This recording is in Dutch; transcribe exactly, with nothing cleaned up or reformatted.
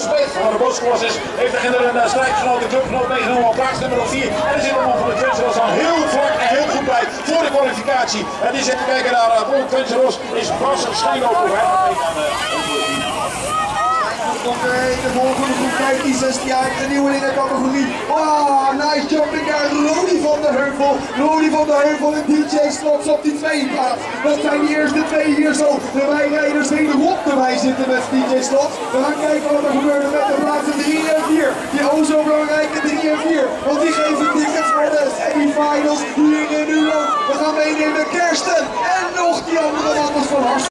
Smith van de Bosklasses heeft er een strijdgenoot, de clubgenoot meegenomen op plaats nummer vier. En er zit een man van de Twentse al heel vlak en heel goed bij voor de kwalificatie. Het is even kijken naar uh, Paul Twentse is Bas Schijnopen. Komt er in de volgende groep vijftien zestien jaar de nieuwelingen categorie. Oh, nice jumping daar. Rodi van der Heuvel. Rodi van der Heuvel en D J Slots op die tweede plaats. Dat zijn die eerste twee hier zo. De wijrijders die erop erbij zitten met D J Slots. We gaan kijken wat er gebeurt met de plaatsen drie en vier. Die o zo belangrijke drie en vier. Want die geven tickets voor de semifinals hier in Nuland. We gaan meenemen Kersten.